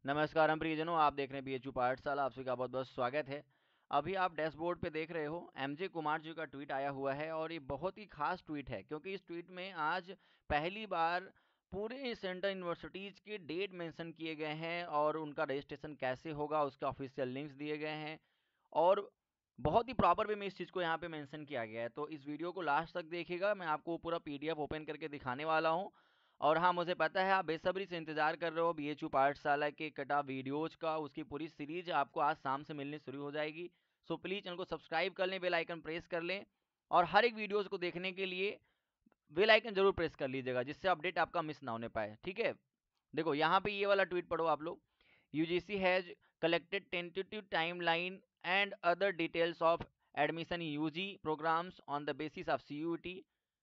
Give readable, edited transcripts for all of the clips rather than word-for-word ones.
नमस्कार हम प्रियजनों, आप देख रहे हैं बीएचयू पाठशाला। आप सभी का बहुत बहुत स्वागत है। अभी आप डैशबोर्ड पे देख रहे हो एमजे कुमार जी का ट्वीट आया हुआ है और ये बहुत ही खास ट्वीट है क्योंकि इस ट्वीट में आज पहली बार पूरे सेंट्रल यूनिवर्सिटीज़ के डेट मेंशन किए गए हैं और उनका रजिस्ट्रेशन कैसे होगा उसके ऑफिशियल लिंक्स दिए गए हैं और बहुत ही प्रॉपर वे में इस चीज़ को यहाँ पे मेंशन किया गया है। तो इस वीडियो को लास्ट तक देखिएगा, मैं आपको पूरा पीडीएफ ओपन करके दिखाने वाला हूँ। और हाँ, मुझे पता है आप बेसब्री से इंतजार कर रहे हो बीएचयू पाठशाला के कटा वीडियोज का, उसकी पूरी सीरीज आपको आज शाम से मिलनी शुरू हो जाएगी। सो प्लीज़ चैनल को सब्सक्राइब कर लें, बेल आइकन प्रेस कर लें और हर एक वीडियोज़ को देखने के लिए बेल आइकन जरूर प्रेस कर लीजिएगा जिससे अपडेट आपका मिस ना होने पाए। ठीक है, देखो यहाँ पे ये वाला ट्वीट पढ़ो आप लोग। UGC has collected tentative timeline and other details of admission in UG programs on the basis of CUET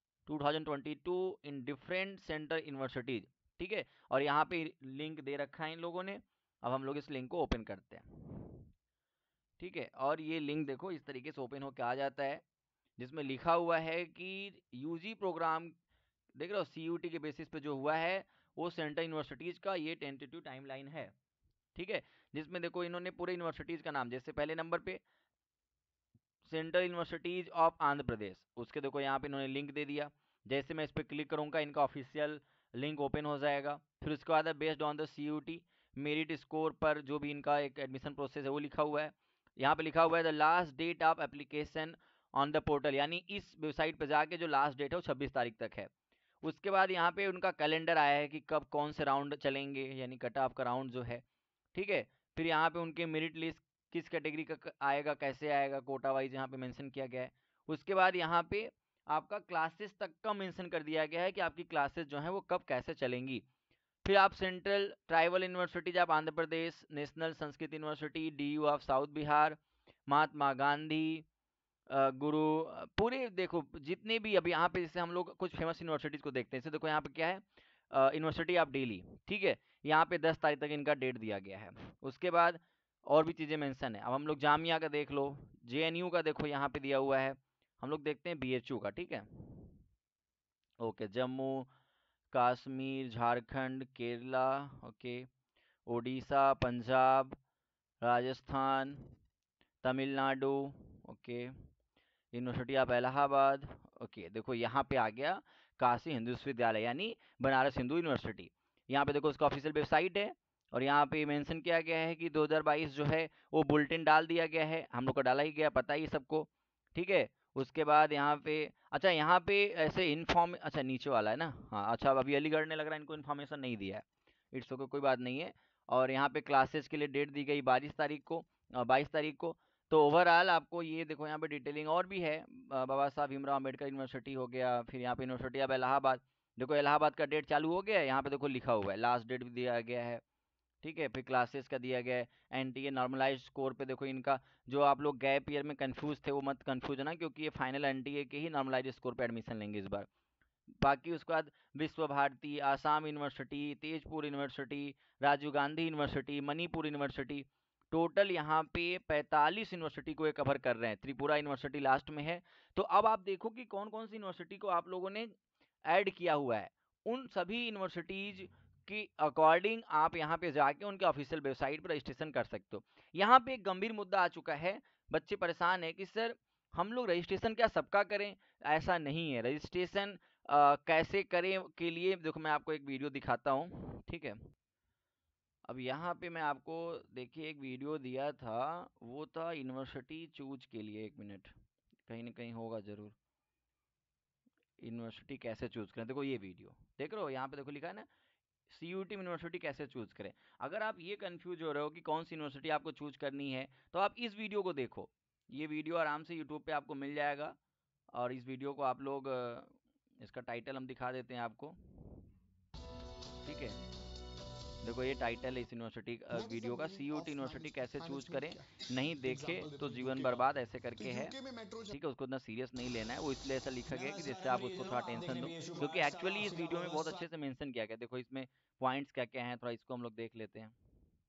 2022 in different center universities. ठीक है, और यहाँ पे लिंक दे रखा है इन लोगों ने। अब हम लोग इस लिंक को ओपन करते हैं। ठीक है, और ये लिंक देखो इस तरीके से ओपन होकर आ जाता है जिसमें लिखा हुआ है कि यूजी प्रोग्राम, देख रहे हो सीयूटी के बेसिस पे जो हुआ है वो सेंट्रल यूनिवर्सिटीज़ का ये टेंटेटिव टाइमलाइन है। ठीक है, जिसमें देखो इन्होंने पूरे यूनिवर्सिटीज़ का नाम, जैसे पहले नंबर पे central universities of Andhra Pradesh, उसके देखो यहाँ पे इन्होंने लिंक दे दिया। जैसे मैं इस पर क्लिक करूँगा इनका ऑफिशियल लिंक ओपन हो जाएगा। फिर उसके बाद based on the CUET merit score पर जो भी इनका एक एडमिशन प्रोसेस है वो लिखा हुआ है। यहाँ पे लिखा हुआ है the last date of application on the portal, यानी इस वेबसाइट पर जाके जो लास्ट डेट है वो 26 तारीख तक है। उसके बाद यहाँ पे उनका कैलेंडर आया है कि कब कौन से राउंड चलेंगे, यानी कट ऑफ का राउंड जो है। ठीक है, फिर यहाँ पे उनके मेरिट लिस्ट किस कैटेगरी का आएगा, कैसे आएगा, कोटा वाइज यहाँ पे मेंशन किया गया है। उसके बाद यहाँ पे आपका क्लासेस तक का मेंशन कर दिया गया है कि आपकी क्लासेस जो हैं वो कब कैसे चलेंगी। फिर आप central tribal universities of Andhra Pradesh, national Sanskrit university, DU of south Bihar, Mahatma Gandhi, Guru, पूरे देखो जितने भी अभी यहाँ पे, जैसे हम लोग कुछ फेमस यूनिवर्सिटीज़ को देखते हैं। जैसे देखो यहाँ पे क्या है, यूनिवर्सिटी ऑफ दिल्ली। ठीक है, यहाँ पे 10 तारीख तक इनका डेट दिया गया है। उसके बाद और भी चीज़ें मेंशन है। अब हम लोग जामिया का देख लो, जेएनयू का देखो यहाँ पे दिया हुआ है। हम लोग देखते हैं बीएचयू का। ठीक है, okay, Jammu Kashmir, Jharkhand, Kerala, okay, Orissa, Punjab, Rajasthan, Tamil Nadu, okay, university of Allahabad. Okay, देखो यहाँ पे आ गया काशी हिंदू विश्वविद्यालय यानी बनारस हिंदू यूनिवर्सिटी। यहाँ पे देखो उसका ऑफिशियल वेबसाइट है और यहाँ पे मेंशन किया गया है कि 2022 जो है वो बुलेटिन डाल दिया गया है। हम लोग को डाला ही गया, पता ही है सबको। ठीक है, उसके बाद यहाँ पे, अच्छा यहाँ पे ऐसे इन्फॉर्म, अच्छा नीचे वाला है ना, हाँ अच्छा, अभी अलीगढ़ ने लग रहा है इनको इन्फॉर्मेशन नहीं दिया है। इट्स ओके, कोई बात नहीं है। और यहाँ पे क्लासेस के लिए डेट दी गई 22 तारीख को, 22 तारीख को। तो ओवरऑल आपको ये देखो यहाँ पे डिटेलिंग और भी है। बाबा साहब भीमराव अम्बेडकर यूनिवर्सिटी हो गया, फिर यहाँ पे यूनिवर्सिटी ऑफ इलाहाबाद। देखो इलाहाबाद का डेट चालू हो गया है, यहाँ पे देखो लिखा हुआ है, लास्ट डेट भी दिया गया है। ठीक है, फिर क्लासेस का दिया गया है। एनटीए नॉर्मलाइज स्कोर पे देखो इनका, जो आप लोग गैप ईयर में कंफ्यूज थे वो मत कंफ्यूज ना, क्योंकि ये फाइनल एनटीए के ही नॉर्मलाइज स्कोर पे एडमिशन लेंगे इस बार। बाकी उसके बाद Vishwa Bharati, Assam university, Tezpur university, Rajiv Gandhi university, Manipur university, total यहाँ पे 45 यूनिवर्सिटी को ये कवर कर रहे हैं। त्रिपुरा यूनिवर्सिटी लास्ट में है। तो अब आप देखो कि कौन कौन सी यूनिवर्सिटी को आप लोगों ने ऐड किया हुआ है। उन सभी यूनिवर्सिटीज की अकॉर्डिंग आप यहाँ पे जाके उनके ऑफिशियल वेबसाइट पर रजिस्ट्रेशन कर सकते हो। यहाँ पे एक गंभीर मुद्दा आ चुका है, बच्चे परेशान है कि सर हम लोग रजिस्ट्रेशन क्या सबका करें। ऐसा नहीं है, रजिस्ट्रेशन कैसे करें के लिए देखो मैं आपको एक वीडियो दिखाता हूँ। ठीक है, अब यहाँ पे मैं आपको, देखिए एक वीडियो दिया था, वो था यूनिवर्सिटी चूज के लिए। एक मिनट, कहीं ना कहीं होगा ज़रूर, यूनिवर्सिटी कैसे चूज करें। देखो ये वीडियो देख रहे हो, यहाँ पे देखो लिखा है ना, सीयूटी यूनिवर्सिटी कैसे चूज करें। अगर आप ये कंफ्यूज हो रहे हो कि कौन सी यूनिवर्सिटी आपको चूज करनी है, तो आप इस वीडियो को देखो। ये वीडियो आराम से यूट्यूब पे आपको मिल जाएगा। और इस वीडियो को आप लोग, इसका टाइटल हम दिखा देते हैं आपको। ठीक है, देखो ये टाइटल है इस यूनिवर्सिटी वीडियो का, सीयूटी यूनिवर्सिटी कैसे चूज करें, नहीं देखे तो जीवन बर्बाद, ऐसे करके है। ठीक है, उसको इतना सीरियस नहीं लेना है, वो इसलिए ऐसा लिखा गया है कि जिससे आप उसको थोड़ा टेंशन दो, क्योंकि एक्चुअली इस वीडियो में बहुत अच्छे से मेंशन किया गया। देखो इसमें पॉइंट्स क्या क्या हैं, थोड़ा इसको हम लोग देख लेते हैं।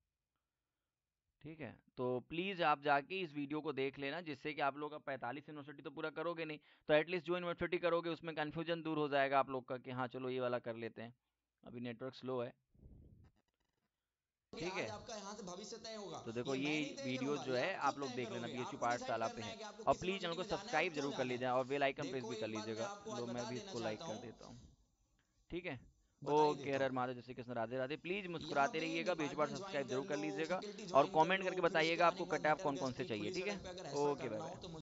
ठीक है, तो प्लीज़ आप जाके इस वीडियो को देख लेना, जिससे कि आप लोग अब 45 यूनिवर्सिटी तो पूरा करोगे नहीं, तो एटलीस्ट जो यूनिवर्सिटी करोगे उसमें कन्फ्यूजन दूर हो जाएगा आप लोग का कि हाँ चलो ये वाला कर लेते हैं। अभी नेटवर्क स्लो है। कि ठीक आज है। आपका यहाँ से भविष्य तय होगा। तो देखो ये ये मैं नहीं तय वीडियो करूंगा, जो ये है आप आप खुद लोग तय देख लेना, करोगे। बीएचयू आपको डिसाइड पाठशाला पे करना है। है कि आपको और किस प्लीज़ चैनल यूनिवर्सिटी को में जाना है और सब्सक्राइब क्यों जरूर कर जाना है। लीजिए और बेल आइकन प्रेस देखो भी कर एक बात मैं लीजिएगा। आपको आज लो मैं बता भी देना इसको लाइक चाहता कर हूँ, देता हूँ। ठीक है। बता ही ओके, देता हर हर हूँ। महादेव, जय श्री कृष्ण, राधे राधे। प्लीज़ यहाँ मुस्कुराते पे रहिएगा, बीच बार डिपार्टमेंट ज्वाइन सब्सक्राइब कर जरूर कर लो, लीजिएगा। फैकल्टी और ज्वाइन कर कमेंट लो, करके फिर उसके बताइएगा आने आपको के बाद कट ऑफ इंटर कौन कौन से गैसेट चाहिए। पुलिस ठीक है। वगैरह पे अगर एस्पर ओके, बाय करना हो बाय। तो